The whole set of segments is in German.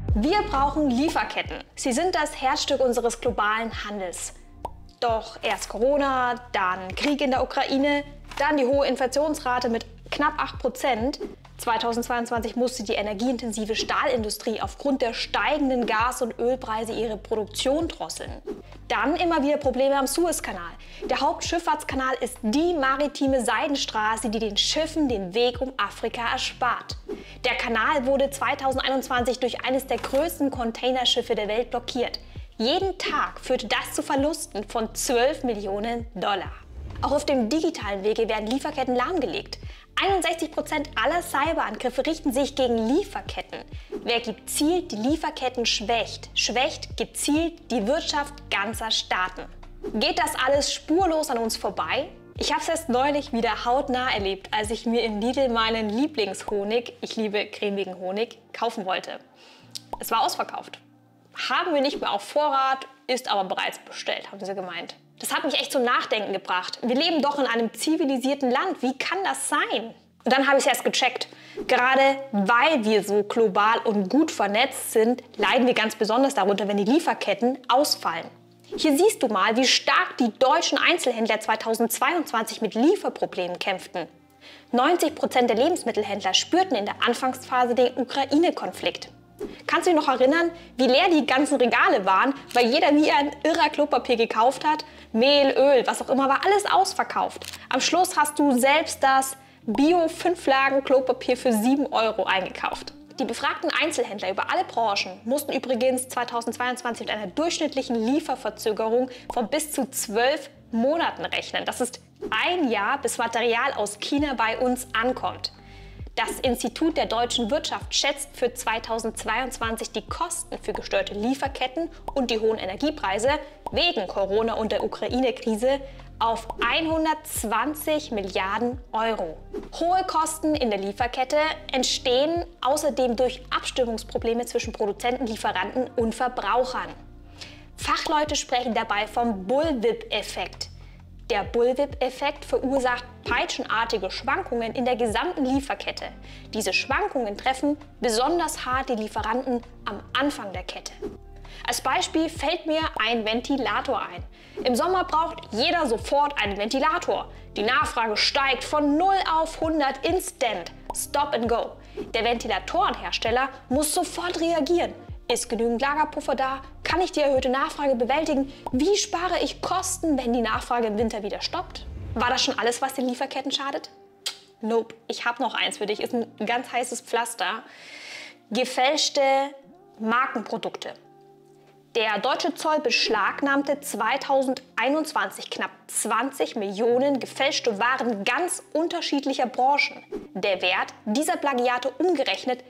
Wir brauchen Lieferketten. Sie sind das Herzstück unseres globalen Handels. Doch erst Corona, dann Krieg in der Ukraine, dann die hohe Inflationsrate mit knapp 8%. 2022 musste die energieintensive Stahlindustrie aufgrund der steigenden Gas- und Ölpreise ihre Produktion drosseln. Dann immer wieder Probleme am Suezkanal. Der Hauptschifffahrtskanal ist die maritime Seidenstraße, die den Schiffen den Weg um Afrika erspart. Der Kanal wurde 2021 durch eines der größten Containerschiffe der Welt blockiert. Jeden Tag führte das zu Verlusten von 12 Millionen Dollar. Auch auf dem digitalen Wege werden Lieferketten lahmgelegt. 61% aller Cyberangriffe richten sich gegen Lieferketten. Wer gezielt die Lieferketten schwächt, schwächt gezielt die Wirtschaft ganzer Staaten. Geht das alles spurlos an uns vorbei? Ich habe es erst neulich wieder hautnah erlebt, als ich mir im Lidl meinen Lieblingshonig, ich liebe cremigen Honig, kaufen wollte. Es war ausverkauft. Haben wir nicht mehr auf Vorrat, ist aber bereits bestellt, haben sie gemeint. Das hat mich echt zum Nachdenken gebracht. Wir leben doch in einem zivilisierten Land. Wie kann das sein? Und dann habe ich es erst gecheckt. Gerade weil wir so global und gut vernetzt sind, leiden wir ganz besonders darunter, wenn die Lieferketten ausfallen. Hier siehst du mal, wie stark die deutschen Einzelhändler 2022 mit Lieferproblemen kämpften. 90% der Lebensmittelhändler spürten in der Anfangsphase den Ukraine-Konflikt. Kannst du dich noch erinnern, wie leer die ganzen Regale waren, weil jeder wie ein irrer Klopapier gekauft hat? Mehl, Öl, was auch immer, war alles ausverkauft. Am Schluss hast du selbst das Bio-5-Lagen-Klopapier für 7 € eingekauft. Die befragten Einzelhändler über alle Branchen mussten übrigens 2022 mit einer durchschnittlichen Lieferverzögerung von bis zu 12 Monaten rechnen. Das ist ein Jahr, bis Material aus China bei uns ankommt. Das Institut der deutschen Wirtschaft schätzt für 2022 die Kosten für gestörte Lieferketten und die hohen Energiepreise wegen Corona und der Ukraine-Krise auf 120 Milliarden €. Hohe Kosten in der Lieferkette entstehen außerdem durch Abstimmungsprobleme zwischen Produzenten, Lieferanten und Verbrauchern. Fachleute sprechen dabei vom Bullwhip-Effekt. Der Bullwhip-Effekt verursacht peitschenartige Schwankungen in der gesamten Lieferkette. Diese Schwankungen treffen besonders hart die Lieferanten am Anfang der Kette. Als Beispiel fällt mir ein Ventilator ein. Im Sommer braucht jeder sofort einen Ventilator. Die Nachfrage steigt von 0 auf 100 instant. Stop and go. Der Ventilatorenhersteller muss sofort reagieren. Ist genügend Lagerpuffer da? Kann ich die erhöhte Nachfrage bewältigen? Wie spare ich Kosten, wenn die Nachfrage im Winter wieder stoppt? War das schon alles, was den Lieferketten schadet? Nope, ich habe noch eins für dich. Ist ein ganz heißes Pflaster. Gefälschte Markenprodukte. Der deutsche Zoll beschlagnahmte 2021 knapp 20 Millionen gefälschte Waren ganz unterschiedlicher Branchen. Der Wert dieser Plagiate umgerechnet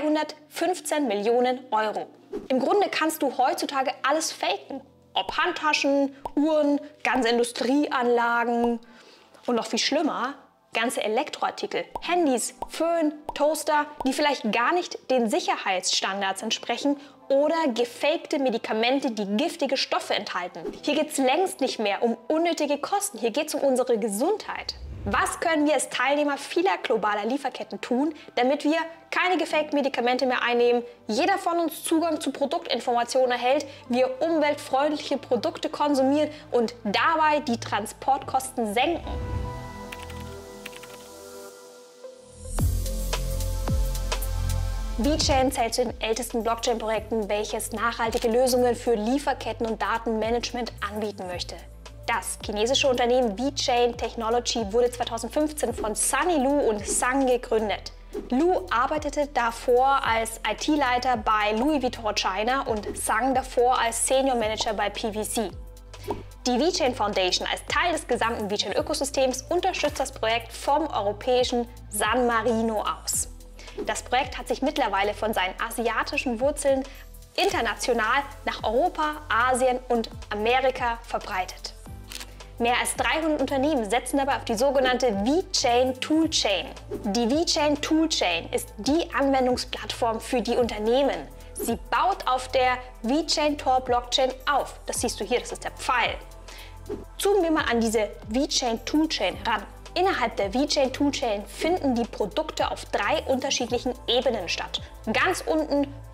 315 Millionen €. Im Grunde kannst du heutzutage alles faken. Ob Handtaschen, Uhren, ganze Industrieanlagen und noch viel schlimmer, ganze Elektroartikel, Handys, Föhn, Toaster, die vielleicht gar nicht den Sicherheitsstandards entsprechen oder gefakte Medikamente, die giftige Stoffe enthalten. Hier geht es längst nicht mehr um unnötige Kosten, hier geht es um unsere Gesundheit. Was können wir als Teilnehmer vieler globaler Lieferketten tun, damit wir keine gefakten Medikamente mehr einnehmen, jeder von uns Zugang zu Produktinformationen erhält, wir umweltfreundliche Produkte konsumieren und dabei die Transportkosten senken? VeChain zählt zu den ältesten Blockchain-Projekten, welches nachhaltige Lösungen für Lieferketten und Datenmanagement anbieten möchte. Das chinesische Unternehmen VeChain Technology wurde 2015 von Sunny Lu und Sang gegründet. Lu arbeitete davor als IT-Leiter bei Louis Vuitton China und Sang davor als Senior Manager bei PwC. Die VeChain Foundation als Teil des gesamten VeChain-Ökosystems unterstützt das Projekt vom europäischen San Marino aus. Das Projekt hat sich mittlerweile von seinen asiatischen Wurzeln international nach Europa, Asien und Amerika verbreitet. Mehr als 300 Unternehmen setzen dabei auf die sogenannte VeChain Toolchain. Die VeChain Toolchain ist die Anwendungsplattform für die Unternehmen. Sie baut auf der VeChain Tor Blockchain auf. Das siehst du hier, das ist der Pfeil. Zoomen wir mal an diese VeChain Toolchain ran. Innerhalb der VeChain Toolchain finden die Produkte auf 3 unterschiedlichen Ebenen statt. Ganz unten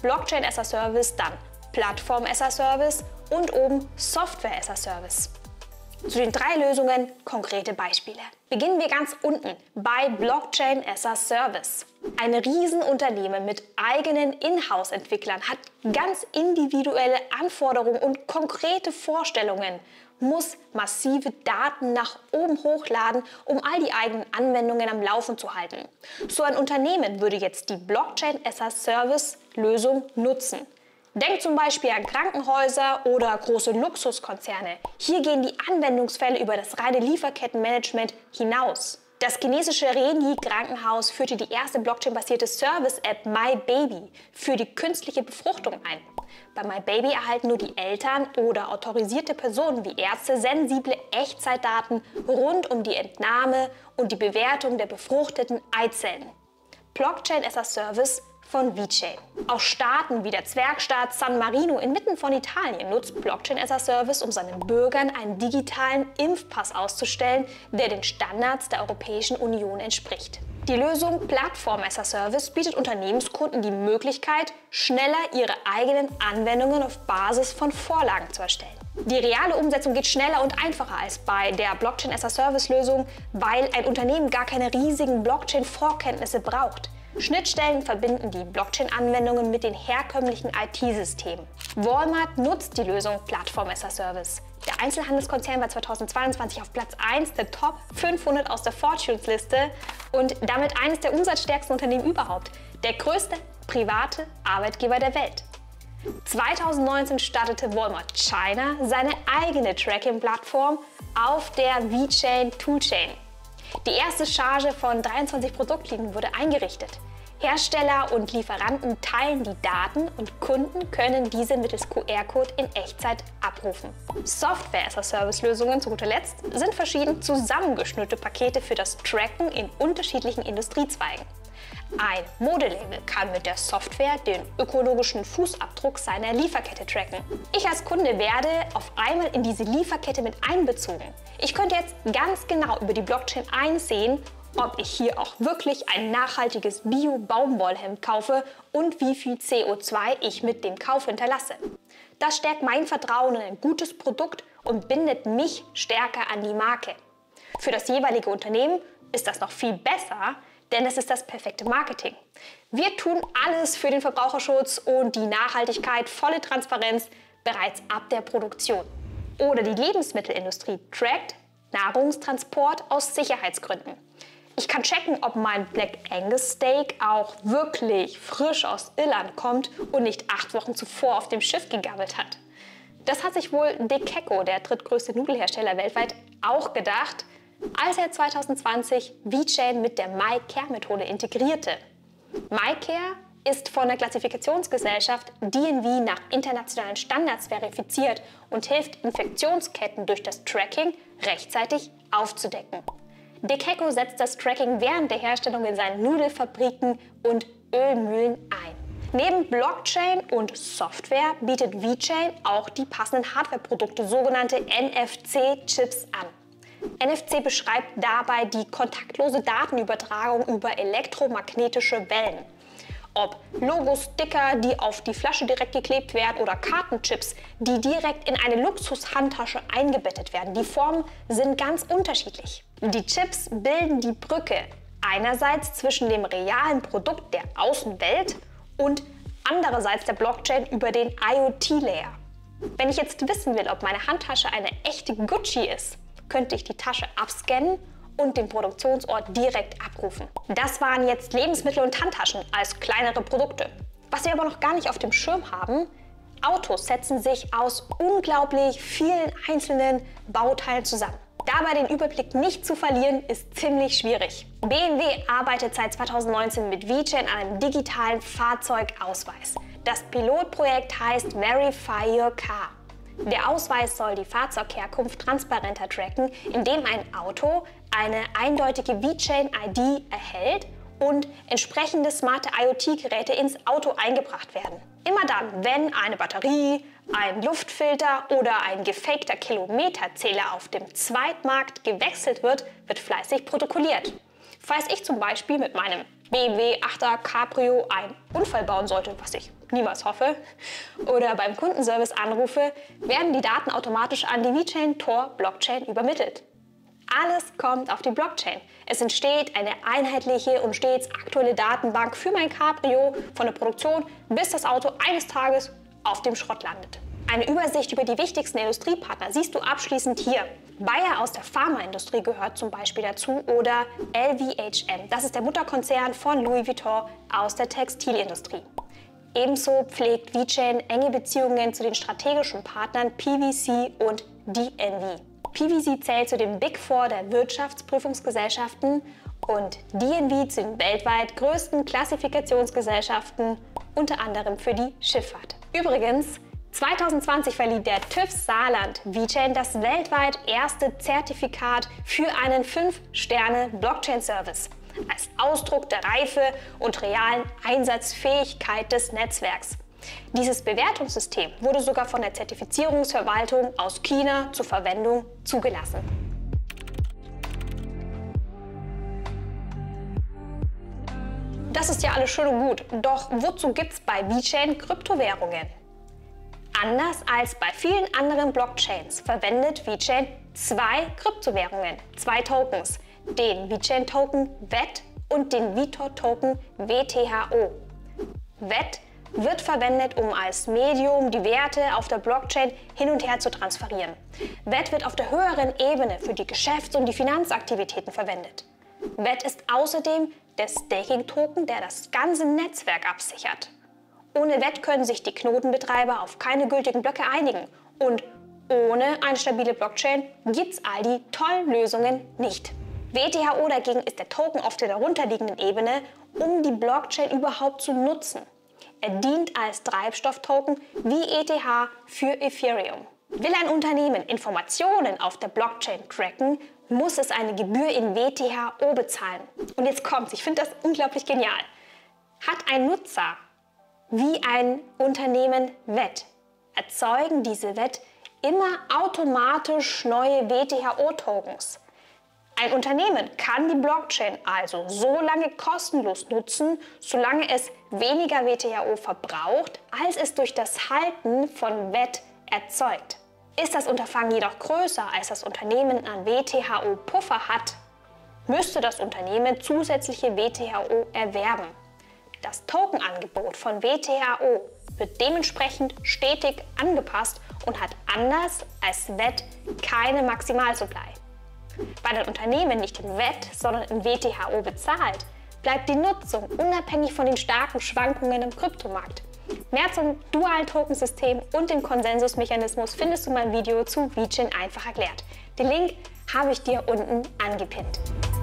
Blockchain as a Service, dann Plattform as a Service und oben Software as a Service. Zu den 3 Lösungen konkrete Beispiele. Beginnen wir ganz unten bei Blockchain as a Service. Ein Riesenunternehmen mit eigenen Inhouse-Entwicklern hat ganz individuelle Anforderungen und konkrete Vorstellungen, muss massive Daten nach oben hochladen, um all die eigenen Anwendungen am Laufen zu halten. So ein Unternehmen würde jetzt die Blockchain as a Service Lösung nutzen. Denkt zum Beispiel an Krankenhäuser oder große Luxuskonzerne. Hier gehen die Anwendungsfälle über das reine Lieferkettenmanagement hinaus. Das chinesische Renyi Krankenhaus führte die erste Blockchain-basierte Service-App MyBaby für die künstliche Befruchtung ein. Bei MyBaby erhalten nur die Eltern oder autorisierte Personen wie Ärzte sensible Echtzeitdaten rund um die Entnahme und die Bewertung der befruchteten Eizellen. Blockchain as a Service von VeChain. Auch Staaten wie der Zwergstaat San Marino inmitten von Italien nutzt Blockchain as a Service, um seinen Bürgern einen digitalen Impfpass auszustellen, der den Standards der Europäischen Union entspricht. Die Lösung Plattform as a Service bietet Unternehmenskunden die Möglichkeit, schneller ihre eigenen Anwendungen auf Basis von Vorlagen zu erstellen. Die reale Umsetzung geht schneller und einfacher als bei der Blockchain as a Service Lösung, weil ein Unternehmen gar keine riesigen Blockchain-Vorkenntnisse braucht. Schnittstellen verbinden die Blockchain-Anwendungen mit den herkömmlichen IT-Systemen. Walmart nutzt die Lösung Plattform as a Service. Der Einzelhandelskonzern war 2022 auf Platz 1 der Top 500 aus der Fortunes-Liste und damit eines der umsatzstärksten Unternehmen überhaupt. Der größte private Arbeitgeber der Welt. 2019 startete Walmart China seine eigene Tracking-Plattform auf der VeChain Toolchain. Die erste Charge von 23 Produktlinien wurde eingerichtet. Hersteller und Lieferanten teilen die Daten und Kunden können diese mittels QR-Code in Echtzeit abrufen. Software as a Service Lösungen zu guter Letzt sind verschieden zusammengeschnürte Pakete für das Tracken in unterschiedlichen Industriezweigen. Ein Modelabel kann mit der Software den ökologischen Fußabdruck seiner Lieferkette tracken. Ich als Kunde werde auf einmal in diese Lieferkette mit einbezogen. Ich könnte jetzt ganz genau über die Blockchain einsehen, ob ich hier auch wirklich ein nachhaltiges Bio-Baumwollhemd kaufe und wie viel CO2 ich mit dem Kauf hinterlasse. Das stärkt mein Vertrauen in ein gutes Produkt und bindet mich stärker an die Marke. Für das jeweilige Unternehmen ist das noch viel besser, denn es ist das perfekte Marketing. Wir tun alles für den Verbraucherschutz und die Nachhaltigkeit, volle Transparenz bereits ab der Produktion. Oder die Lebensmittelindustrie trackt Nahrungstransport aus Sicherheitsgründen. Ich kann checken, ob mein Black Angus Steak auch wirklich frisch aus Irland kommt und nicht 8 Wochen zuvor auf dem Schiff gegammelt hat. Das hat sich wohl DeCecco, der drittgrößte Nudelhersteller weltweit, auch gedacht, als er 2020 VeChain mit der MyCare-Methode integrierte. MyCare ist von der Klassifikationsgesellschaft DNV nach internationalen Standards verifiziert und hilft, Infektionsketten durch das Tracking rechtzeitig aufzudecken. DeCecco setzt das Tracking während der Herstellung in seinen Nudelfabriken und Ölmühlen ein. Neben Blockchain und Software bietet VeChain auch die passenden Hardwareprodukte, sogenannte NFC-Chips, an. NFC beschreibt dabei die kontaktlose Datenübertragung über elektromagnetische Wellen. Ob Logos, Sticker, die auf die Flasche direkt geklebt werden, oder Kartenchips, die direkt in eine Luxushandtasche eingebettet werden. Die Formen sind ganz unterschiedlich. Die Chips bilden die Brücke einerseits zwischen dem realen Produkt der Außenwelt und andererseits der Blockchain über den IoT-Layer. Wenn ich jetzt wissen will, ob meine Handtasche eine echte Gucci ist, könnte ich die Tasche abscannen und den Produktionsort direkt abrufen. Das waren jetzt Lebensmittel und Handtaschen als kleinere Produkte. Was wir aber noch gar nicht auf dem Schirm haben: Autos setzen sich aus unglaublich vielen einzelnen Bauteilen zusammen. Dabei den Überblick nicht zu verlieren, ist ziemlich schwierig. BMW arbeitet seit 2019 mit VeChain an einem digitalen Fahrzeugausweis. Das Pilotprojekt heißt Verify Your Car. Der Ausweis soll die Fahrzeugherkunft transparenter tracken, indem ein Auto eine eindeutige VeChain-ID erhält und entsprechende smarte IoT-Geräte ins Auto eingebracht werden. Immer dann, wenn eine Batterie, ein Luftfilter oder ein gefakter Kilometerzähler auf dem Zweitmarkt gewechselt wird, wird fleißig protokolliert. Falls ich zum Beispiel mit meinem BMW 8er Cabrio einen Unfall bauen sollte, was ich niemals hoffe, oder beim Kundenservice anrufe, werden die Daten automatisch an die VeChain Tor Blockchain übermittelt. Alles kommt auf die Blockchain. Es entsteht eine einheitliche und stets aktuelle Datenbank für mein Cabrio von der Produktion, bis das Auto eines Tages auf dem Schrott landet. Eine Übersicht über die wichtigsten Industriepartner siehst du abschließend hier. Bayer aus der Pharmaindustrie gehört zum Beispiel dazu oder LVMH. Das ist der Mutterkonzern von Louis Vuitton aus der Textilindustrie. Ebenso pflegt VeChain enge Beziehungen zu den strategischen Partnern PwC und DNV. PwC zählt zu den Big Four der Wirtschaftsprüfungsgesellschaften und DNV zu den weltweit größten Klassifikationsgesellschaften, unter anderem für die Schifffahrt. Übrigens, 2020 verlieh der TÜV Saarland VeChain das weltweit erste Zertifikat für einen 5-Sterne-Blockchain-Service als Ausdruck der Reife und realen Einsatzfähigkeit des Netzwerks. Dieses Bewertungssystem wurde sogar von der Zertifizierungsverwaltung aus China zur Verwendung zugelassen. Das ist ja alles schön und gut, doch wozu gibt es bei VeChain Kryptowährungen? Anders als bei vielen anderen Blockchains verwendet VeChain zwei Kryptowährungen, zwei Tokens, den VeChain-Token VET und den Vitor-Token WTHO. VET wird verwendet, um als Medium die Werte auf der Blockchain hin und her zu transferieren. VET wird auf der höheren Ebene für die Geschäfts- und die Finanzaktivitäten verwendet. VET ist außerdem der Staking-Token, der das ganze Netzwerk absichert. Ohne VET können sich die Knotenbetreiber auf keine gültigen Blöcke einigen. Und ohne eine stabile Blockchain gibt es all die tollen Lösungen nicht. WTHO dagegen ist der Token auf der darunterliegenden Ebene, um die Blockchain überhaupt zu nutzen. Er dient als Treibstofftoken wie ETH für Ethereum. Will ein Unternehmen Informationen auf der Blockchain tracken, muss es eine Gebühr in WTHO bezahlen. Und jetzt kommt's, ich finde das unglaublich genial. Hat ein Nutzer wie ein Unternehmen VET, erzeugen diese VET immer automatisch neue WTHO-Tokens. Ein Unternehmen kann die Blockchain also so lange kostenlos nutzen, solange es weniger WTHO verbraucht, als es durch das Halten von VET erzeugt. Ist das Unterfangen jedoch größer, als das Unternehmen an WTHO-Puffer hat, müsste das Unternehmen zusätzliche WTHO erwerben. Das Tokenangebot von WTHO wird dementsprechend stetig angepasst und hat anders als VET keine Maximalsupply. Weil ein Unternehmen nicht in VET, sondern in WTHO bezahlt, bleibt die Nutzung unabhängig von den starken Schwankungen im Kryptomarkt. Mehr zum dualen Tokensystem und dem Konsensusmechanismus findest du in meinem Video zu VeChain einfach erklärt. Den Link habe ich dir unten angepinnt.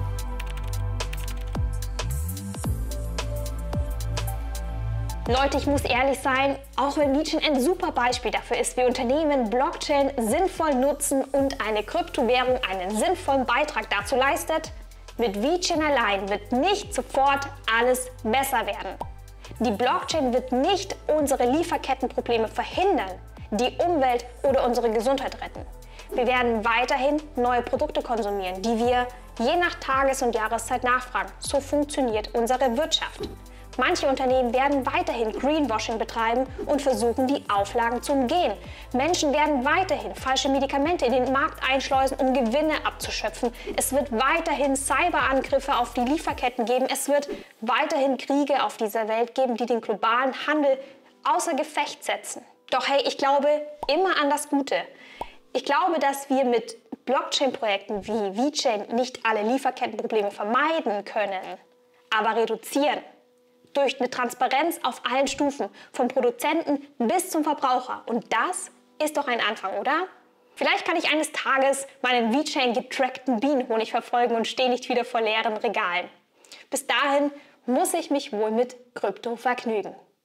Leute, ich muss ehrlich sein, auch wenn VeChain ein super Beispiel dafür ist, wie Unternehmen Blockchain sinnvoll nutzen und eine Kryptowährung einen sinnvollen Beitrag dazu leistet, mit VeChain allein wird nicht sofort alles besser werden. Die Blockchain wird nicht unsere Lieferkettenprobleme verhindern, die Umwelt oder unsere Gesundheit retten. Wir werden weiterhin neue Produkte konsumieren, die wir je nach Tages- und Jahreszeit nachfragen. So funktioniert unsere Wirtschaft. Manche Unternehmen werden weiterhin Greenwashing betreiben und versuchen, die Auflagen zu umgehen. Menschen werden weiterhin falsche Medikamente in den Markt einschleusen, um Gewinne abzuschöpfen. Es wird weiterhin Cyberangriffe auf die Lieferketten geben. Es wird weiterhin Kriege auf dieser Welt geben, die den globalen Handel außer Gefecht setzen. Doch hey, ich glaube immer an das Gute. Ich glaube, dass wir mit Blockchain-Projekten wie VeChain nicht alle Lieferkettenprobleme vermeiden können, aber reduzieren. Durch eine Transparenz auf allen Stufen, vom Produzenten bis zum Verbraucher. Und das ist doch ein Anfang, oder? Vielleicht kann ich eines Tages meinen VeChain getrackten Bienenhonig verfolgen und stehe nicht wieder vor leeren Regalen. Bis dahin muss ich mich wohl mit Krypto vergnügen.